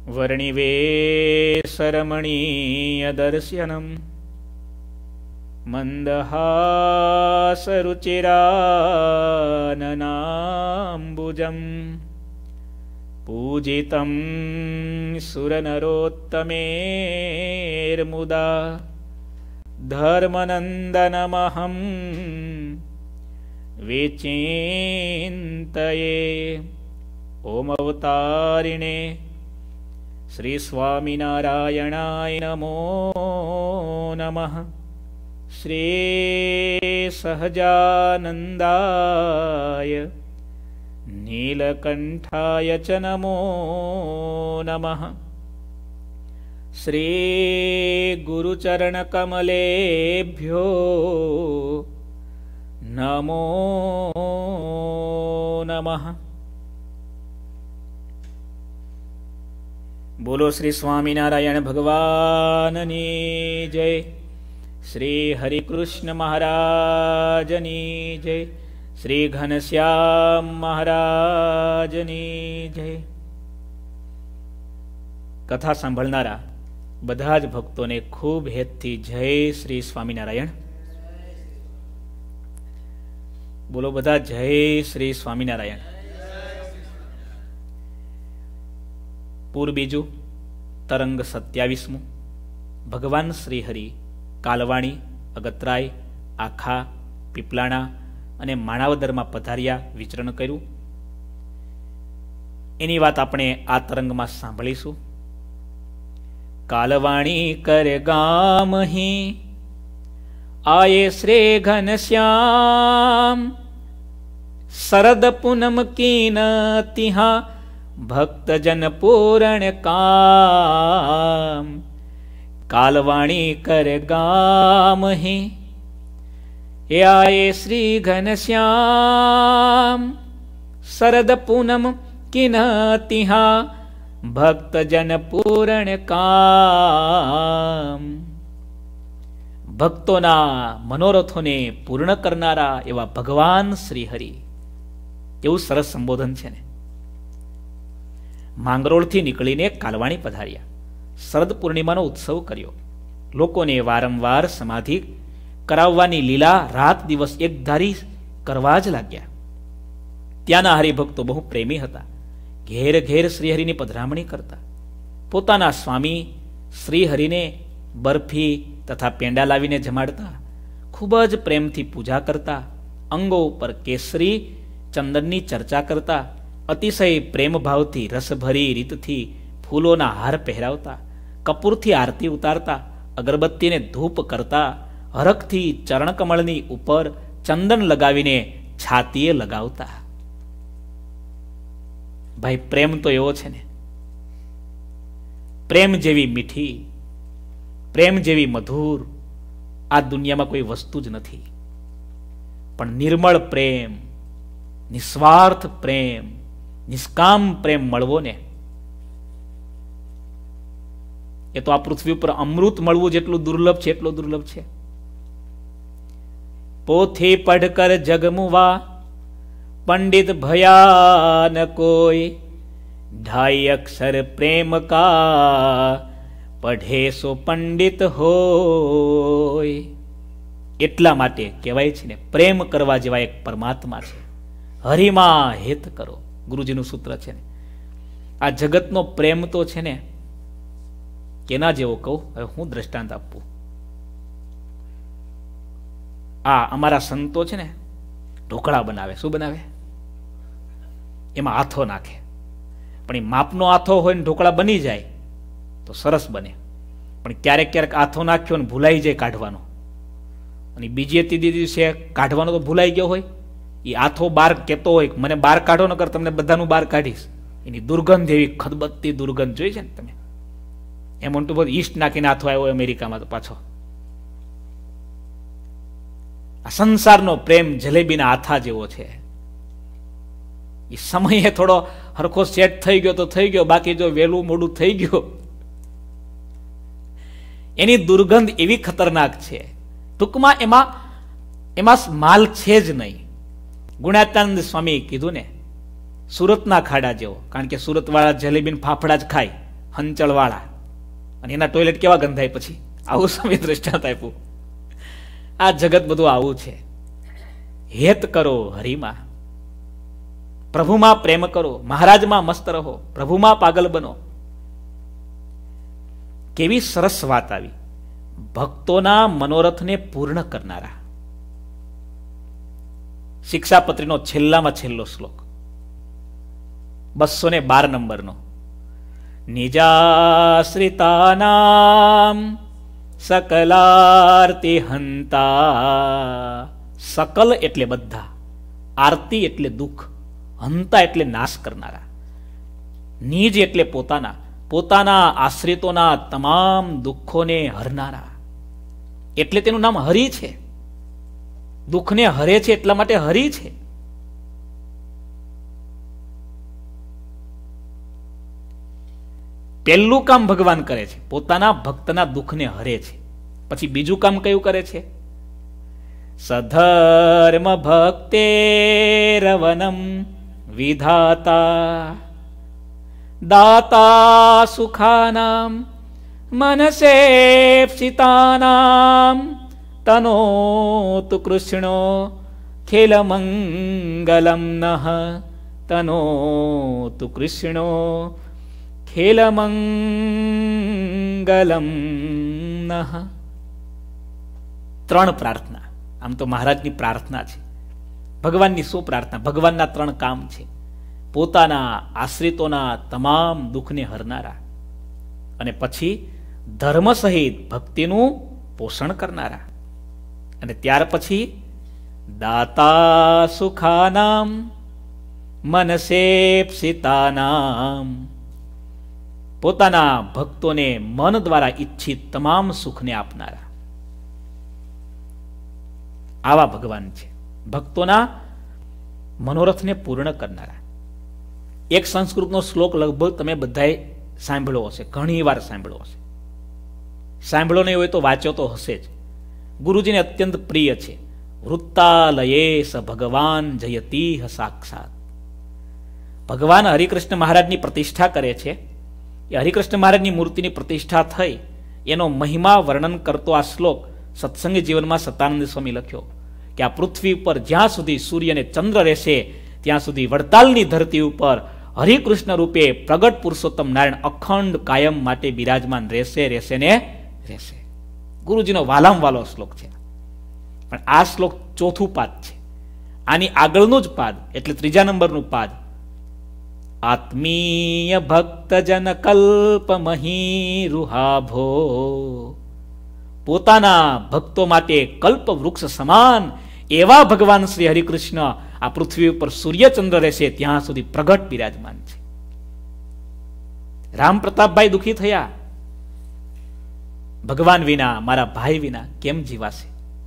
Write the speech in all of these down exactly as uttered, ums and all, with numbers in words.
વર્ણિવેશરમણીય દર્શનમ મંદહાસરુચિરાનનાંબુજમ પૂજિતમ સુરનરોત્તમેર્મુદા ધર્મનંદનમહં વિચિંતયે. ઓમ અવતારિણે શ્રી સ્વામિનારાયણાય નમો નમઃ. શ્રી સહજાનંદાય નીલકંઠાય ચ નમો નમઃ. શ્રી ગુરુચરણકમલેભ્યો નમો નમઃ. બોલો શ્રી સ્વામિનારાયણ ભગવાનની જય. શ્રી હરિકૃષ્ણ મહારાજની જય. શ્રી ઘનશ્યામ મહારાજની જય. કથા સાંભળનારા બધા જ ભક્તોને ખૂબ હેતથી જય શ્રી સ્વામિનારાયણ. બોલો બધા જય શ્રી સ્વામિનારાયણ. પૂર બીજું, તરંગ સત્યાવીસમું. ભગવાન શ્રી હરિ કાલવાણી, અગતરાય, આખા, પીપલાણા અને માણાવદરમાં પધાર્યા, વિચરણ કર્યું. એની વાત આપણે આ તરંગમાં સાંભળીશું. કાલવાણી કરે ગામહી આયે શ્રી ઘનશ્યામ, શરદ પૂનમ કીન તિહા ભક્તજન પૂરણ કામ. કાલવાણી કરે ગામહી એ આયે શ્રી ઘનશ્યામ, શરદ પૂનમ કીન તિહા ભક્તજન પૂરણ કામ. ભક્તોના મનોરથોને પૂર્ણ કરનારા એવા ભગવાન શ્રી હરિ, એવું સરસ સંબોધન છે ને. માંગરોળથી નીકળીને કાલવાણી પધાર્યા, શરદ પૂર્ણિમાનો ઉત્સવ કર્યો. લોકોને વારંવાર સમાધિ કરાવવાની લીલા રાત દિવસ એક ધારી કરવા જ લાગ્યા. ત્યાંના હરિભક્તો બહુ પ્રેમી હતા. ઘેર ઘેર શ્રીહરિની પધરામણી કરતા. પોતાના સ્વામી શ્રીહરિને બરફી તથા પેંડા લાવીને જમાડતા. ખૂબ જ પ્રેમથી પૂજા કરતા. અંગો ઉપર કેસરી ચંદનની ચર્ચા કરતા. અતિશય પ્રેમ ભાવથી રસભરી રીતથી ફૂલોના હાર પહેરાવતા. કપૂરથી આરતી ઉતારતા. અગરબત્તીને ધૂપ કરતા. હરખથી ચરણકમળની ઉપર ચંદન લગાવીને છાતીએ લગાવતા. ભાઈ, પ્રેમ તો એવો છે ને. પ્રેમ જેવી મીઠી, પ્રેમ જેવી મધુર આ દુનિયામાં કોઈ વસ્તુ જ નથી. પણ નિર્મળ પ્રેમ, નિસ્વાર્થ પ્રેમ, નિષ્કામ પ્રેમ મળવો ને, એ તો આ પૃથ્વી ઉપર અમૃત મળવું જેટલું દુર્લભ છે એટલું દુર્લભ છે. પોથી પઢકર જગમુવા પંડિત ભયાન કોઈ, ઢાઈ અક્ષર પ્રેમ કા પઢે સો પંડિત હોય. એટલા માટે કહેવાય છે ને, પ્રેમ કરવા જેવા એક પરમાત્મા છે. હરિમાં હેત કરો, ગુરુજીનું સૂત્ર છે ને. આ જગતનો પ્રેમ તો છે ને, કેના જેવો કહું, હવે હું દ્રષ્ટાંત આપું. આ અમારા સંતો છે ને, ઢોકળા બનાવે. શું બનાવે? એમાં આથો નાખે. પણ એ માપનો આથો હોય ને ઢોકળા બની જાય તો સરસ બને. પણ ક્યારેક ક્યારેક આથો નાખ્યો ને ભૂલાઈ જાય કાઢવાનો, અને બીજી ત્રીજી દિવસે કાઢવાનો તો ભૂલાઈ ગયો હોય. એ આથો બહાર કહેતો હોય, મને બહાર કાઢો નકર તમને બધાનું બહાર કાઢીશ. એની દુર્ગંધ એવી ખદબત્તી દુર્ગંધ જોઈ છે ને તમે. એમ મોટું બધું ઈસ્ટ નાખીને આથો આવ્યો અમેરિકામાં તો પાછો. આ સંસારનો પ્રેમ જલેબીના આથા જેવો છે. એ સમયે થોડો હરખો સેટ થઈ ગયો તો થઈ ગયો, બાકી જો વહેલું મોડું થઈ ગયો, એની દુર્ગંધ એવી ખતરનાક છે. ટૂંકમાં એમાં એમાં માલ છે જ નહીં. ગુણાત્યાનંદ સ્વામી કીધું ને, સુરતના ખાડા જેવો. કારણ કે સુરત વાળા જલેબી ફાફડા જ ખાય, હંચળવાળા, અને એના ટોયલેટ કેવા ગંધાય પછી. આવું સમય દ્રષ્ટાંત આપ્યું. આ જગત બધું આવું છે. હેત કરો હરિમાં, પ્રભુમાં પ્રેમ કરો, મહારાજમાં મસ્ત રહો, પ્રભુમાં પાગલ બનો. કેવી સરસ વાત આવી. ભક્તોના મનોરથને પૂર્ણ કરનારા. શિક્ષાપત્રીનો છેલ્લામાં છેલ્લો શ્લોક, બસો ને બાર નંબરનો. નિજાશ્રિતાનામ સકલાર્તિ હંતા. સકલ એટલે બધા, આરતી એટલે દુઃખ, હંતા એટલે નાશ કરનારા. નિજ એટલે પોતાના, પોતાના આશ્રિતોના તમામ દુઃખોને હરનારા. એટલે તેનું નામ હરિ છે. દુઃખને હરે છે એટલા માટે હરિ છે. પહેલું કામ ભગવાન કરે છે, પોતાના ભક્તના દુઃખને હરે છે. પછી બીજું કામ કયું કરે છે? સધર્મ ભક્તેરવનમ વિધાતા દાતા સુખાનામ મનસેપ્સિતાનામ તનોતુ કૃષ્ણો ખેલમંગલમ નઃ. તનોતુ કૃષ્ણો ખેલમંગલમ નઃ. ત્રણ પ્રાર્થના. આમ તો મહારાજની પ્રાર્થના છે. ભગવાનની શું પ્રાર્થના? ભગવાનના ત્રણ કામ છે. પોતાના આશ્રિતોના તમામ દુઃખને હરનારા, અને પછી ધર્મ સહિત ભક્તિનું પોષણ કરનારા, અને ત્યાર પછી દાતા સુખાનામ મનસેપ્સિતાનામ. પોતાના ભક્તોને મન દ્વારા ઈચ્છિત તમામ સુખને આપનારા. આવા ભગવાન છે, ભક્તોના મનોરથને પૂર્ણ કરનારા. એક સંસ્કૃતનો શ્લોક લગભગ તમે બધાએ સાંભળ્યો હશે, ઘણી વાર સાંભળ્યો હશે. સાંભળ્યો નહીં હોય તો વાંચ્યો તો હશે જ. ગુરુજીને અત્યંત પ્રિય છે. વૃત્તાલયે સ ભગવાન જયતી સાક્ષાત. ભગવાન હરિકૃષ્ણ મહારાજની પ્રતિષ્ઠા કરે છે. એ હરિકૃષ્ણ મહારાજની મૂર્તિની પ્રતિષ્ઠા થઈ એનો મહિમા વર્ણન કરતો આ શ્લોક સત્સંગ જીવનમાં સતાનંદ સ્વામી લખ્યો કે આ પૃથ્વી ઉપર જ્યાં સુધી સૂર્ય અને ચંદ્ર રહેશે ત્યાં સુધી વડતાલની ધરતી ઉપર હરિકૃષ્ણ રૂપે પ્રગટ પુરુષોત્તમ નારાયણ અખંડ કાયમ માટે બિરાજમાન રહેશે રહેશે ને રહેશે. ગુરુજીનો વાલામ વાલો શ્લોક છે. પણ આ શ્લોક ચોથું પાદ છે. આની આગળનું જ પાદ એટલે ત્રીજા નંબરનું પાદ, આત્મીય ભક્તજન કલ્પ મહીરુહાભો. પોતાના ભક્તો માટે કલ્પ વૃક્ષ સમાન એવા ભગવાન શ્રી હરિકૃષ્ણ આ પૃથ્વી ઉપર સૂર્યચંદ્ર રહેશે ત્યાં સુધી પ્રગટ બિરાજમાન છે. રામ પ્રતાપભાઈ દુઃખી થયા, ભગવાન વિના, મારા ભાઈ વિના કેમ જીવાશે?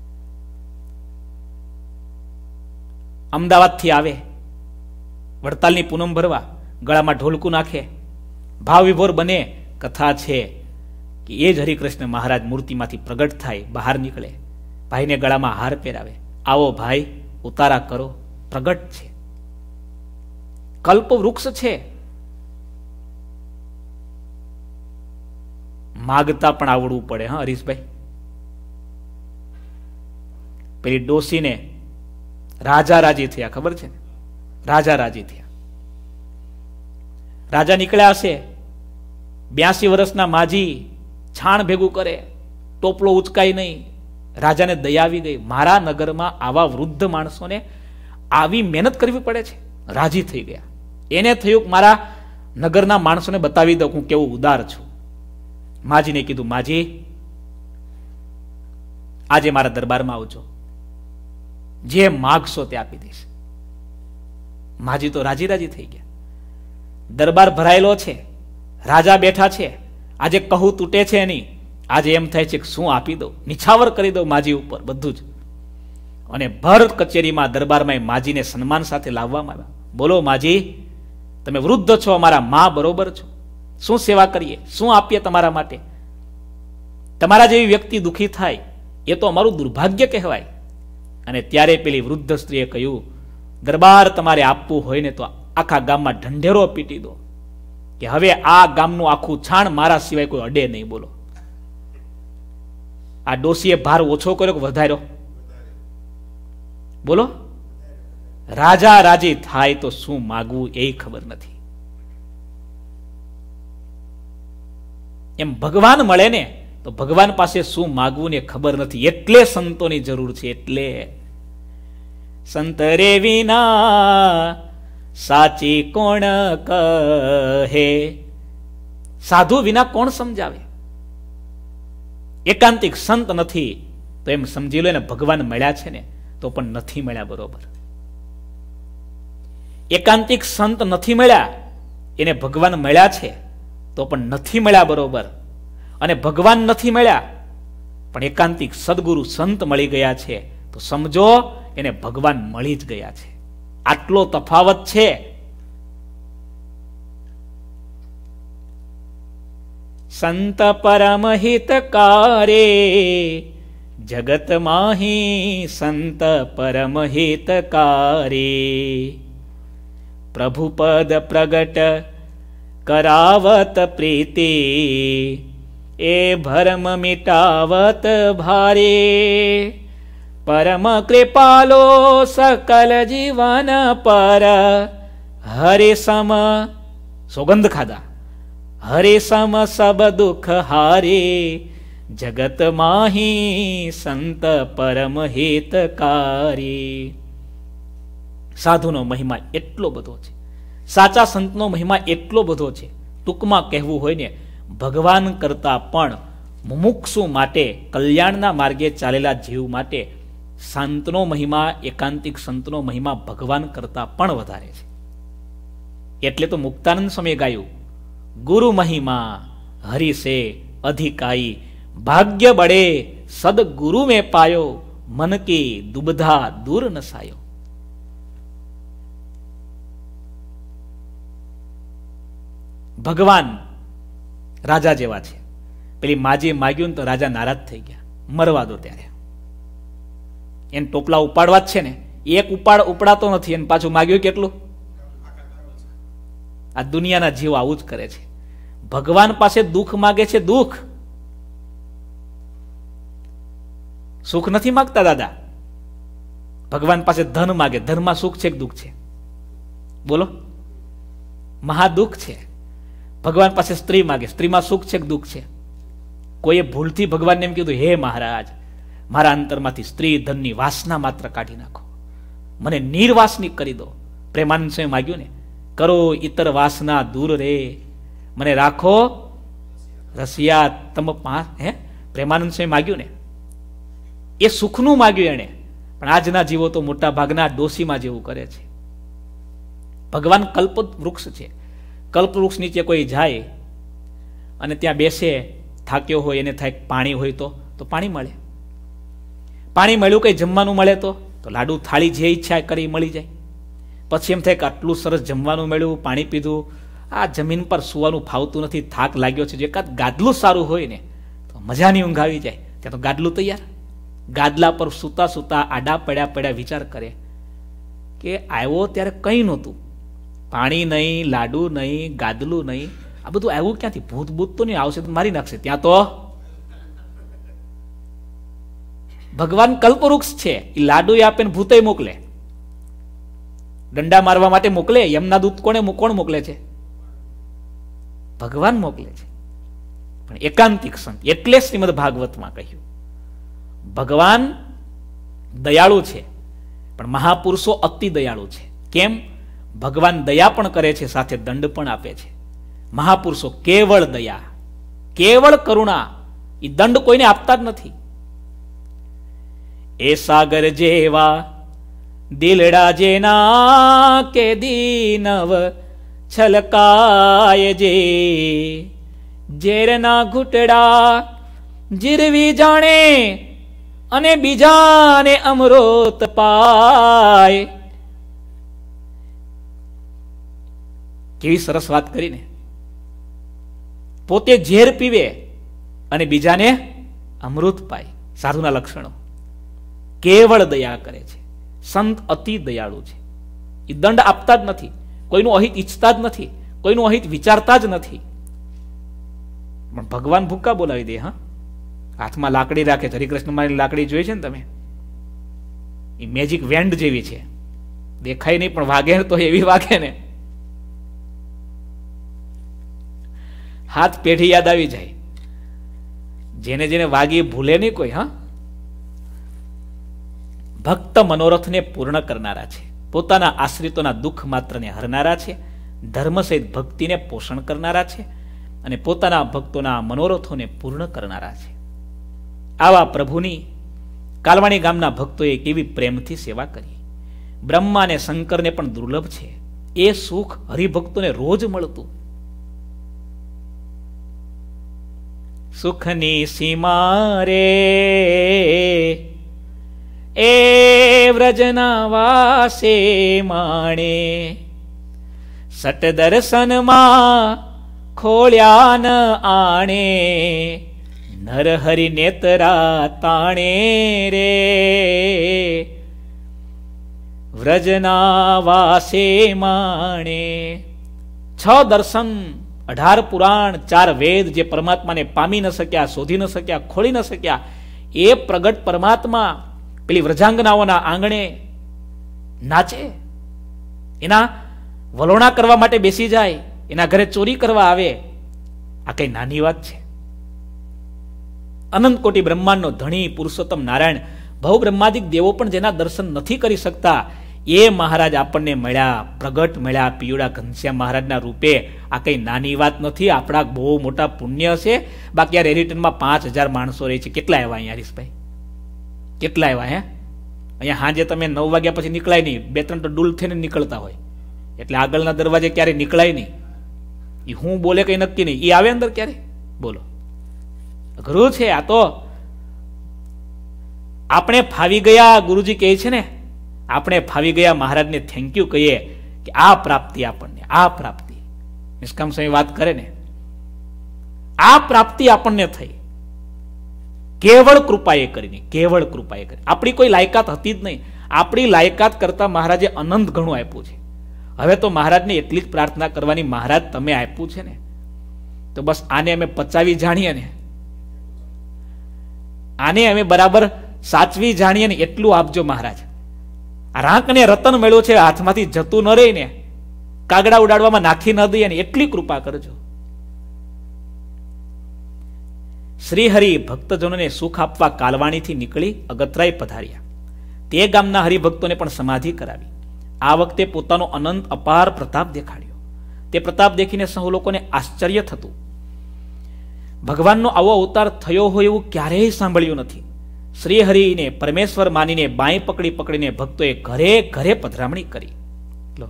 અમદાવાદથી આવે વડતાલની પૂનમ ભરવા, ગળામાં ઢોલકું નાખે, ભાવ વિભોર બને. કથા છે કે એ જ હરિકૃષ્ણ મહારાજ મૂર્તિમાંથી પ્રગટ થાય, બહાર નીકળે, ભાઈને ગળામાં હાર પહેરાવે, આવો ભાઈ ઉતારા કરો, પ્રગટ છે, કલ્પ વૃક્ષ છે. માગતા પણ આવડવું પડે. હા હરીશભાઈ, પેલી ડોસીને રાજા રાજી થયા, ખબર છે ને? રાજા રાજી થયા. રાજા નીકળ્યા હશે, બ્યાસી વર્ષના માજી છાણ ભેગું કરે, ટોપલો ઉચકાય નહીં. રાજાને દયા આવી ગઈ, મારા નગરમાં આવા વૃદ્ધ માણસોને આવી મહેનત કરવી પડે છે. રાજી થઈ ગયા. એને થયું કે મારા નગરના માણસોને બતાવી દઉં હું કેવું ઉદાર છું. માજીને કીધું, માજી આજે મારા દરબારમાં આવજો, જે માગશો તે આપી દઈશ. માજી તો રાજી રાજી થઈ ગયા. દરબાર ભરાયેલો છે, રાજા બેઠા છે. આજે કહું તૂટે છે નહીં. આજે એમ થાય છે કે શું આપી દઉં, નિછાવર કરી દઉં માજી ઉપર બધું જ. અને ભર કચેરીમાં દરબારમાં માજીને સન્માન સાથે લાવવામાં આવ્યા. બોલો માજી, તમે વૃદ્ધ છો, અમારા મા બરોબર છો, શું સેવા કરીએ, શું આપીએ તમારા માટે? તમારા જેવી વ્યક્તિ દુઃખી થાય એ તો અમારું દુર્ભાગ્ય કહેવાય. અને ત્યારે પેલી વૃદ્ધ સ્ત્રીએ કહ્યું, દરબાર તમારે આપવું હોય ને તો આખા ગામમાં ઢંઢેરો પીટી દો, કે હવે આ ગામનું આખું છાણ મારા સિવાય કોઈ અડે નહીં. બોલો, આ ડોસીએ ભાર ઓછો કર્યો કે વધાર્યો? બોલો, રાજા રાજી થાય તો શું માગવું એ ખબર નથી. એમ ભગવાન મળે ને તો ભગવાન પાસે શું માગવું ને ખબર નથી. એટલે સંતોની જરૂર છે. એટલે સંતરે વિના સાચી કોણ કહે, સાધુ વિના કોણ સમજાવે? એકાંતિક સંત નથી તો એમ સમજી લો ને ભગવાન મળ્યા છે ને તો પણ નથી મળ્યા બરોબર. એકાંતિક સંત નથી મળ્યા, એને ભગવાન મળ્યા છે તો પણ નથી મળ્યા બરોબર. અને ભગવાન નથી મળ્યા પણ એકાંતિક સદગુરુ સંત મળી ગયા છે તો સમજો એને ભગવાન મળી જ ગયા છે. આટલો તફાવત છે. સંત પરમ હિતકારે જગત માહી, સંત પરમ હિતકારે પ્રભુ પદ પ્રગટ કરાવત પ્રીતિ, એ ભરમ મિટાવત ભારે પરમ કૃપાલો સકલ જીવન પર, હરે સમ સોગંધ ખાધા, હરે સમ સબ દુઃખ હારે જગત માહી, સંત પરમ હિતકારી. સાધુનો મહિમા એટલો બધો છે, સાચા સંતનો મહિમા એટલો બધો છે. ટૂંકમાં કહેવું હોય ને, ભગવાન કરતા પણ મુમુક્ષુ માટે, કલ્યાણના માર્ગે ચાલેલા જીવ માટે સંતનો મહિમા, એકાંતિક સંતનો મહિમા ભગવાન કરતા પણ વધારે છે. એટલે તો મુક્તાનંદ સ્વામીએ ગાયું, ગુરુ મહિમા હરિસે અધિકાઈ, ભાગ્ય બળે સદગુરુ મેં પાયો, મન કી દુબધા દૂર નસાયો. ભગવાન રાજા જેવા છે. પેલી માજી માગ્યું ને તો રાજા નારાજ થઈ ગયા, મરવા દો ત્યારે. એને ટોપલા ઉપાડવા જ છે ને, એક ઉપાડ ઉપડાતો નથી, એને પાછું માગ્યું કેટલું? આ દુનિયાના જીવ આવું જ કરે છે. ભગવાન પાસે દુઃખ માગે છે, દુઃખ. સુખ નથી માગતા દાદા. ભગવાન પાસે ધન માગે, ધનમાં સુખ છે કે દુઃખ છે? બોલો, મહાદુઃખ છે. ભગવાન પાસે સ્ત્રી માગે, સ્ત્રીમાં સુખ છે કે દુઃખ છે? કોઈએ ભૂલથી ભગવાનને એમ કીધું, હે મહારાજ, મારા અંતરમાંથી સ્ત્રી ધનની વાસના માત્ર કાઢી નાખો, મને નિર્વાસનિક કરી દો. પ્રેમાનંદ સ્વામી માગ્યું ને, કરો ઇતર વાસના દૂર રે, મને રાખો રસિયા તમ પાંચ. હે પ્રેમાનંદ સ્વામી માગ્યું ને, એ સુખનું માગ્યું એને. પણ આજના જીવો તો મોટા ભાગના ડોસીમાં જેવું કરે છે. ભગવાન કલ્પ વૃક્ષ છે. કલ્પ વૃક્ષ નીચે કોઈ જાય અને ત્યાં બેસે, થાક્યો હોય, એને થાય પાણી હોય તો તો પાણી મળે. પાણી મળ્યું, કઈ જમવાનું મળે તો તો લાડુ થાળી જે ઈચ્છા કરી મળી જાય. પછી એમ થાય કે આટલું સરસ જમવાનું મળ્યું, પાણી પીધું, આ જમીન પર સુવાનું ફાવતું નથી, થાક લાગ્યો છે, જો એકાદ ગાદલું સારું હોય ને તો મજાની ઊંઘ આવી જાય. ત્યાં તો ગાદલું તૈયાર. ગાદલા પર સૂતા સૂતા આડા પડ્યા પડ્યા વિચાર કરે કે આવ્યો ત્યારે કંઈ નહોતું, પાણી નહીં, લાડુ નહીં, ગાદલું નહીં, આ બધું આવ્યું ક્યાંથી? ભૂત ભૂત તો નહીં, આવશે તો મારી નાખશે. ત્યાં તો ભગવાન કલ્પવૃક્ષ છે. એ લાડુ આપે ને ભૂતે મોકલે, દંડા મારવા માટે મોકલે. યમના દૂત કોને કોણ મોકલે છે? ભગવાન મોકલે છે. પણ એકાંતિક સંત, એટલે શ્રીમદ ભાગવતમાં કહ્યું, ભગવાન દયાળુ છે પણ મહાપુરુષો અતિ દયાળુ છે. કેમ? ભગવાન દયા પણ કરે છે, સાથે દંડ પણ આપે છે. મહાપુરુષો કેવળ દયા, કેવળ કરુણા, એ દંડ કોઈને આપતા જ નથી. એ સાગર જેવા દિલડા જેના, કે દીનવ છલકાય જે, ઝેરના ઘૂંટડા જીરવી જાણે, અને બીજાને અમૃત પાય. કેવી સરસ વાત કરીને. પોતે ઝેર પીવે અને બીજાને અમૃત પાય. સાધુના લક્ષણો. કેવળ દયા કરે છે. સંત અતિ દયાળુ છે. એ દંડ આપતા જ નથી, કોઈનું અહિત ઈચ્છતા જ નથી, કોઈનું અહિત વિચારતા જ નથી. પણ ભગવાન ભૂક્કા બોલાવી દે. હા, હાથમાં લાકડી રાખે. હરિકૃષ્ણ મારી લાકડી જોઈ છે ને તમે? એ મેજિક વેન્ડ જેવી છે, દેખાય નહીં પણ વાગે તો એવી વાગે ને, હાથ પેઢી યાદ આવી જાય. જેને જેને વાગી ભૂલે નહીં કોઈ. હા, ભક્ત મનોરથને પૂર્ણ કરનારા છે, પોતાના આશ્રિતોના દુઃખ માત્રને હરનારા છે, ધર્મ સહિત ભક્તિને પોષણ કરનારા છે અને પોતાના ભક્તોના મનોરથોને પૂર્ણ કરનારા છે. આવા પ્રભુની કાલવાણી ગામના ભક્તોએ કેવી પ્રેમથી સેવા કરી. બ્રહ્મા અને શંકરને પણ દુર્લભ છે એ સુખ હરિભક્તોને રોજ મળતું. સુખની સીમા રે એ વ્રજના વાસે માણે, સટ દર્શનમાં ખોળ્યા ન આણે, નરહરિ નેતરા તાણે રે, વ્રજના વાસે માણે. છ દર્શન, અઢાર પુરાણ, ચાર વેદ જે પરમાત્માને પામી ન શક્યા, શોધી ન શક્યા, ખોળી ન શક્યા, એ પ્રગટ પરમાત્મા પેલી વ્રજાંગનાઓના આંગણે નાચે, એના વલોણા કરવા માટે બેસી જાય, એના ઘરે ચોરી કરવા આવે. આ કઈ નાની વાત છે? અનંત કોટી બ્રહ્માંડનો ધણી પુરુષોત્તમ નારાયણ, ભવ બ્રહ્માદિક દેવો પણ જેના દર્શન નથી કરી શકતા એ મહારાજ આપણને મળ્યા, પ્રગટ મળ્યા પિયુડા ઘનશ્યામ મહારાજના રૂપે. આ કઈ નાની વાત નથી, આપણા બહુ મોટા પુણ્ય છે. બાકી આ રેરિટનમાં પાંચ હજાર માણસો રહે છે. કેટલા આવ્યા અહીંયા હરીશભાઈ? કેટલા આવ્યા? હે, અહીંયા હાજે તમે નવ વાગ્યા પછી નીકળાય નહીં, બે ત્રણ તો ડૂલ થઈને નીકળતા હોય, એટલે આગળના દરવાજે ક્યારે નીકળાય નહીં. એ હું બોલે કઈ નક્કી નહીં, એ આવે અંદર ક્યારે? બોલો, અઘરું છે આ તો. આપણે ફાવી ગયા, ગુરુજી કહે છે ને, આપણે ફાવી ગયા, મહારાજને થેન્ક યુ કહીએ કે આ પ્રાપ્તિ આપણને, આ પ્રાપ્તિ નિષ્કામ સ્વામી વાત કરે ને, આ પ્રાપ્તિ આપણને થઈ કેવળ કૃપાએ કરીને, કેવળ કૃપાએ કરી. આપણી કોઈ લાયકાત હતી જ નહીં. આપણી લાયકાત કરતા મહારાજે અનંત ઘણું આપ્યું છે. હવે તો મહારાજને એટલી જ પ્રાર્થના કરવાની, મહારાજ તમે આપ્યું છે ને તો બસ આને અમે પચાવી જાણીએ ને, આને અમે બરાબર સાચવી જાણીએ ને એટલું આપજો મહારાજ. આ રાંક ને રતન મળ્યો છે, હાથમાંથી જતું ન રહી ને, કાગડા ઉડાડવામાં નાખી ન દઈએ ને એટલી કૃપા કરજો. શ્રીહરિ ભક્તજનોને સુખ આપવા કાલવાણીથી નીકળી અગતરાય પધાર્યા. તે ગામના હરિભક્તોને પણ સમાધિ કરાવી. આ વખતે પોતાનો અનંત અપાર પ્રતાપ દેખાડ્યો. તે પ્રતાપ દેખીને સૌ લોકોને આશ્ચર્ય થતું. ભગવાનનો આવો અવતાર થયો હોય એવું ક્યારેય સાંભળ્યું નથી. શ્રીહરિને પરમેશ્વર માનીને બાઈ પકડી પકડીને ભક્તોએ ઘરે ઘરે પધરામણી કરી. લો,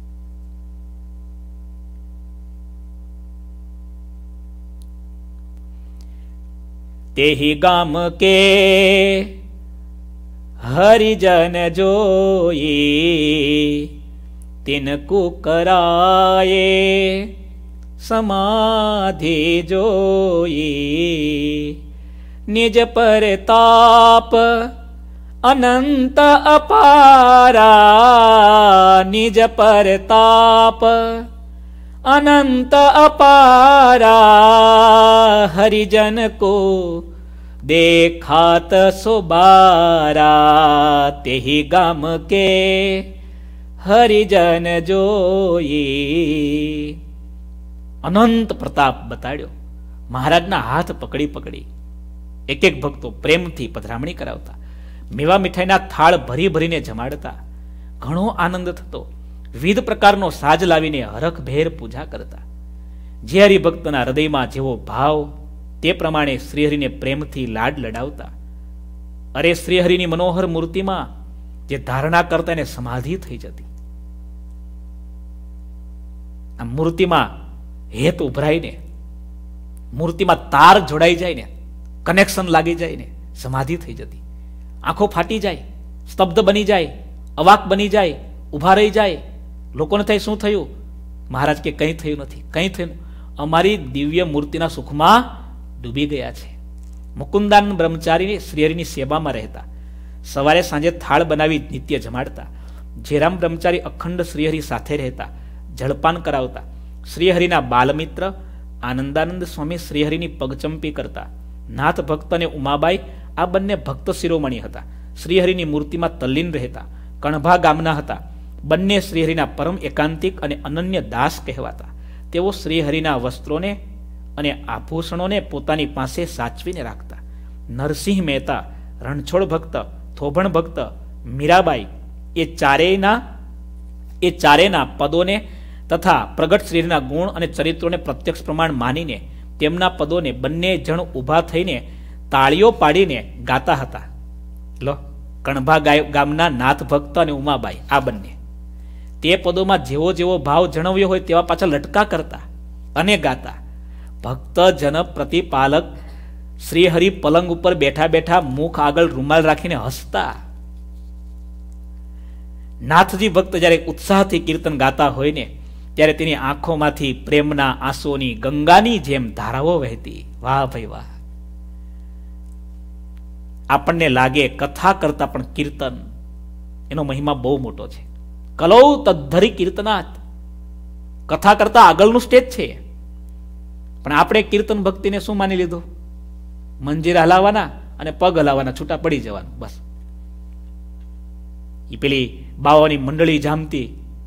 તેહી ગામ કે હરિજન જોઈ, તિનકુ કરાયે સમાધિ જોઈ, નિજ પરતાપ અનંત અપારા, નિજ પરતાપ અનંત અપારા, હરિજન કો દેખાત સુબારા, તેહી ગામ કે હરિજન જોઈ. અનંત પ્રતાપ બતાડ્યો. મહારાજના હાથ પકડી પકડી એક એક ભક્તો પ્રેમથી પધરામણી કરાવતા, મેવા મીઠાઈના થાળ ભરી ભરીને જમાડતા. ઘણો આનંદ થતો. વિવિધ પ્રકારનો સાજ લાવીને હરખભેર પૂજા કરતા. જે હરિભક્તના હૃદયમાં જેવો ભાવ તે પ્રમાણે શ્રીહરિને પ્રેમથી લાડ લડાવતા. અરે શ્રીહરિની મનોહર મૂર્તિમાં જે ધારણા કરતા એને સમાધિ થઈ જતી. આ મૂર્તિમાં હેત ઉભરાય ને, મૂર્તિમાં તાર જોડાઈ જાય ને, કનેક્શન લાગી જાય ને, સમાધિ થઈ જતી. આંખો ફાટી જાય, સ્તબ્ધ બની જાય, અવાક બની જાય, ઉભા રહી જાય. લોકોને થાય શું થયું? મહારાજ કે કંઈ થયું નથી, કંઈ થયું. અમારી દિવ્ય મૂર્તિના સુખમાં ડૂબી ગયા છે. મુકુંદાન બ્રહ્મચારી શ્રીહરિની સેવામાં રહેતા. સવારે સાંજે થાળ બનાવી નિત્ય જમાડતા. જેરામ બ્રહ્મચારી અખંડ શ્રીહરિ સાથે રહેતા, જળપાન કરાવતા. શ્રીહરિના બાલમિત્ર આનંદાનંદ સ્વામી શ્રીહરિની પગચંપી કરતા. નાથ ભક્ત અને ઉમાબાઈ આ બંને ભક્ત શિરોમણી હતા. શ્રીહરિની મૂર્તિમાં તલ્લીન રહેતા. કણભા ગામના હતા. બંને શ્રીહરિના પરમ એકાંતિક અને અનન્ય દાસ કહેવાતા. તેઓ શ્રીહરિના વસ્ત્રોને અને આભૂષણોને પોતાની પાસે સાચવીને રાખતા. નરસિંહ મહેતા, રણછોડ ભક્ત, થોભણ ભક્ત, મીરાબાઈ એ ચારેયના એ ચારેયના પદોને તથા પ્રગટ શ્રીહરિના ગુણ અને ચરિત્રોને પ્રત્યક્ષ પ્રમાણ માનીને તેમના પદોને બંને જણ ઊભા થઈને તાળીઓ પાડીને ગાતા હતા. લો, કણભા ગામના નાથ ભક્ત અને ઉમાબાઈ આ બંને તે પદોમાં જેવો જેવો ભાવ જણાવ્યો હોય તેવા પાછા લટકા કરતા અને ગાતા. ભક્ત જન પ્રતિપાલક શ્રીહરિ પલંગ ઉપર બેઠા બેઠા મુખ આગળ રૂમાલ રાખીને હસતા. નાથજી ભક્ત જ્યારે ઉત્સાહથી કીર્તન ગાતા હોય ને ત્યારે તેની આંખોમાંથી પ્રેમના આંસુઓની ગંગાની જેમ ધારાઓ વહેતી. વાહ ભાઈ વાહ! આપણને લાગે કથા કરતા પણ કીર્તન એનો મહિમા બહુ મોટો છે. કલૌ તદ્ધરી કીર્તનાત, કથા કરતા આગળનું સ્ટેજ છે. પણ આપણે કીર્તન ભક્તિને શું માની લીધું? મંજીર હલાવવાના અને પગ હલાવવાના, છૂટા પડી જવાનું બસ. એ પેલી બાવાની મંડળી જામતી,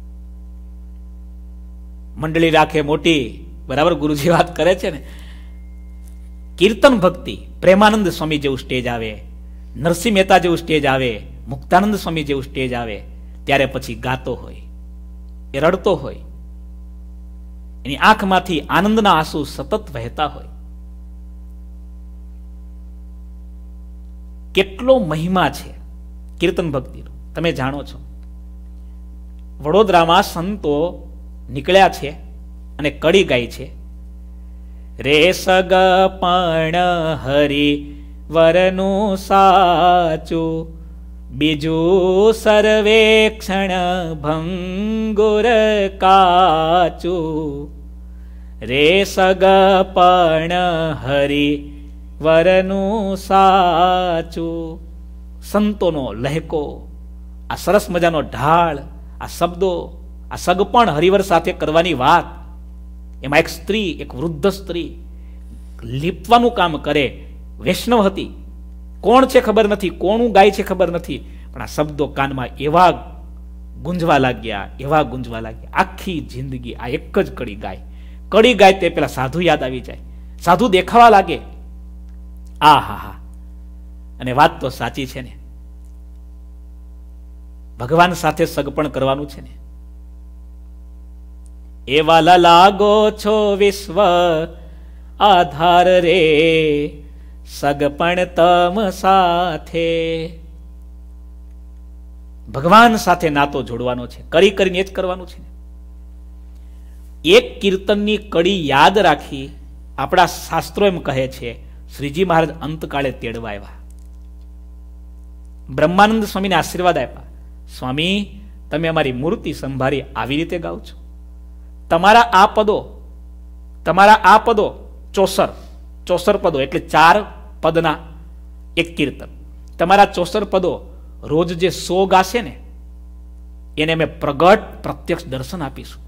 મંડળી રાખે મોટી, બરાબર ગુરુજી વાત કરે છે ને. કીર્તન ભક્તિ પ્રેમાનંદ સ્વામી જેવું સ્ટેજ આવે, નરસિંહ મહેતા જેવું સ્ટેજ આવે, મુક્તાનંદ સ્વામી જેવું સ્ટેજ આવે, ત્યારે પછી ગાતો હોય, એ રડતો હોય, એની આંખમાંથી આનંદના આંસુ સતત વહેતા હોય. કેટલો મહિમા છે કીર્તન ભક્તિનો તમે જાણો છો. વડોદરામાં સંતો નીકળ્યા છે અને કડી ગાય છે. રે સગ પણ હરિ વરનું સાચું, બીજું સર્વેક્ષણ ભંગુર કાચું. રે સગ પણ હરિ વરનું સાચું. સંતોનો લહેકો, આ સરસ મજાનો ઢાળ, આ શબ્દો, આ સગપણ હરિવર સાથે કરવાની વાત. એમાં એક સ્ત્રી, એક વૃદ્ધ સ્ત્રી લીપવાનું કામ કરે. વૈષ્ણવ હતી, કોણ છે ખબર નથી, કોણું ગાય છે ખબર નથી, પણ આ શબ્દો કાનમાં એવા ગુંજવા લાગ્યા, એવા ગુંજવા લાગ્યા. આખી જિંદગી આ એક જ કડી ગાય. કડી ગાય તે પેલા સાધુ યાદ આવી જાય, સાધુ દેખાવા લાગે. આ હા હા, અને વાત તો સાચી છે ને, ભગવાન સાથે સગપણ કરવાનું છે ને. એવા લાગો છો વિશ્વ આધાર રે, સગપણ તમ સાથે. ભગવાન સાથે નાતો જોડવાનો છે, કરી કરીને જ કરવાનું છે. એક કીર્તનની કડી યાદ રાખી આપણા શાસ્ત્રો એમ કહે છે, શ્રીજી મહારાજ અંતકાળે તેડવા આવ્યા. બ્રહ્માનંદ સ્વામીને આશીર્વાદ આપ્યા, સ્વામી તમે અમારી મૂર્તિ સંભાળી આવી રીતે ગાઓ છો. તમારા આ પદો, તમારા આ પદો ચોસર, ચોસર પદો એટલે ચાર પદના એક કીર્તન. તમારા ચોસર પદો રોજ જે સો ગાશે ને એને અમે પ્રગટ પ્રત્યક્ષ દર્શન આપીશું.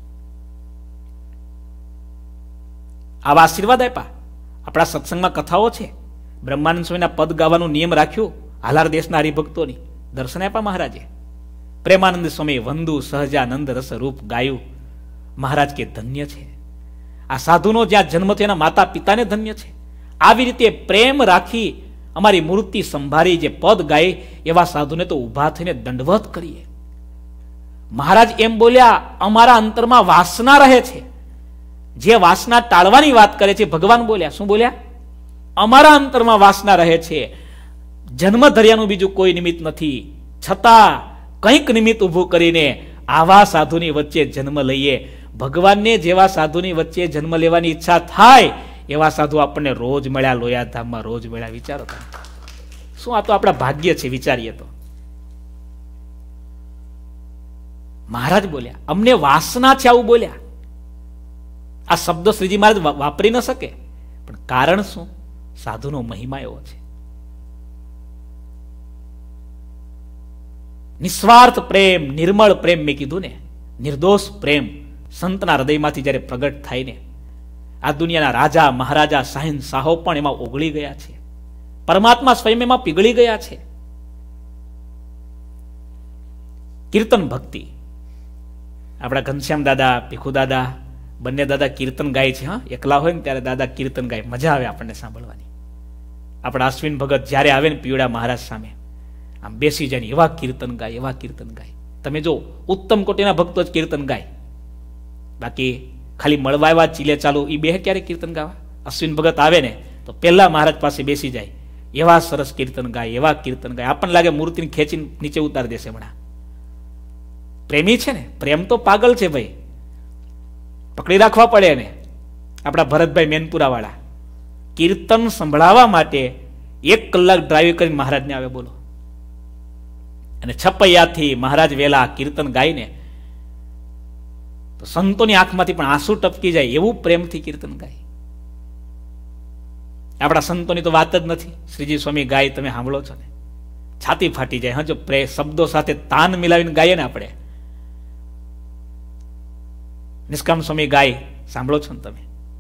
આવા આશીર્વાદ આપ્યા. આપણા સત્સંગમાં કથાઓ છે, બ્રહ્માનંદ સ્વામીના પદ ગાવાનું નિયમ રાખ્યું, હાલાર દેશના હરિભક્તોની દર્શન આપ્યા મહારાજે. પ્રેમાનંદ સ્વામી વંદુ સહજાનંદ રસ રૂપ ગાયું. મહારાજ કે ધન્ય છે આ સાધુનો જ્યાં જન્મ થયો એના માતા પિતાને ધન્ય છે. આવી રીતે પ્રેમ રાખી અમારી મૂર્તિ સંભાળી જે પદ ગાય એવા સાધુને તો ઊભા થઈને દંડવત કરીએ. મહારાજ એમ બોલ્યા, અમારા અંતરમાં વાસના રહે છે, જે વાસના ટાળવાની વાત કરે છે. ભગવાન બોલ્યા, શું બોલ્યા? અમારા અંતરમાં વાસના રહે છે, જન્મ ધર્યાનું બીજું કોઈ નિમિત્ત નથી, છતાં કંઈક નિમિત્ત ઊભું કરીને આવા સાધુની વચ્ચે જન્મ લઈએ. ભગવાનને જેવા સાધુની વચ્ચે જન્મ લેવાની ઈચ્છા થાય એવા સાધુ આપણને રોજ મળ્યા, લોયા ધામમાં રોજ મળ્યા. વિચારો તમે, શું આ તો આપણા ભાગ્ય છે. વિચારીએ તો મહારાજ બોલ્યા, અમને વાસના છે, આવું બોલ્યા. આ શબ્દ શ્રીજી મહારાજ વાપરી ન શકે, પણ કારણ શું? સાધુનો મહિમા એવો છે. નિસ્વાર્થ પ્રેમ, નિર્મળ પ્રેમ, મેં કીધું ને, નિર્દોષ પ્રેમ સંતના હૃદયમાંથી જ્યારે પ્રગટ થાય ને, આ દુનિયાના રાજા મહારાજા શાહીન શાહો પણ એમાં ઓગળી ગયા છે. પરમાત્મા સ્વયં એમાં પીગળી ગયા છે. કીર્તન ભક્તિ. આપણા ઘનશ્યામ દાદા, ભીખુ દાદા બંને દાદા કીર્તન ગાય છે. હા, એકલા હોય ને ત્યારે દાદા કીર્તન ગાય, મજા આવે આપણને સાંભળવાની. આપણા અશ્વિન ભગત જ્યારે આવે ને પીવડા મહારાજ સામે આમ બેસી જાય, એવા કીર્તન ગાય, એવા કીર્તન ગાય. તમે જો ઉત્તમ કોટીના ભક્તો જ કીર્તન ગાય, બાકી ખાલી મળવા એવા ચીલે ચાલુ એ બે ક્યારે કીર્તન ગાવા? અશ્વિન ભગત આવે ને તો પહેલા મહારાજ પાસે બેસી જાય, એવા સરસ કીર્તન ગાય, એવા કીર્તન ગાય. આપણને લાગે મૂર્તિને ખેંચીને નીચે ઉતારી દેશે હમણાં. પ્રેમી છે ને, પ્રેમ તો પાગલ છે ભાઈ, પકડી રાખવા પડે ને. આપણા ભરતભાઈ મેનપુરા વાળા કીર્તન સંભળાવવા માટે એક કલાક ડ્રાઈવ કરીને મહારાજને આવે, બોલો. અને છપૈયાથી મહારાજ વેલા કીર્તન ગાઈને તો સંતોની આંખમાંથી પણ આંસુ ટપકી જાય એવું પ્રેમથી કીર્તન ગાય. આપણા સંતોની તો વાત જ નથી. શ્રીજી સ્વામી ગાય, તમે સાંભળો છો ને, છાતી ફાટી જાય. હા, જો પ્રે શબ્દો સાથે તાન મિલાવીને ગાઈએ ને આપણે. નિષ્કામ સ્વામી ગાય, સાંભળો છો ને તમે.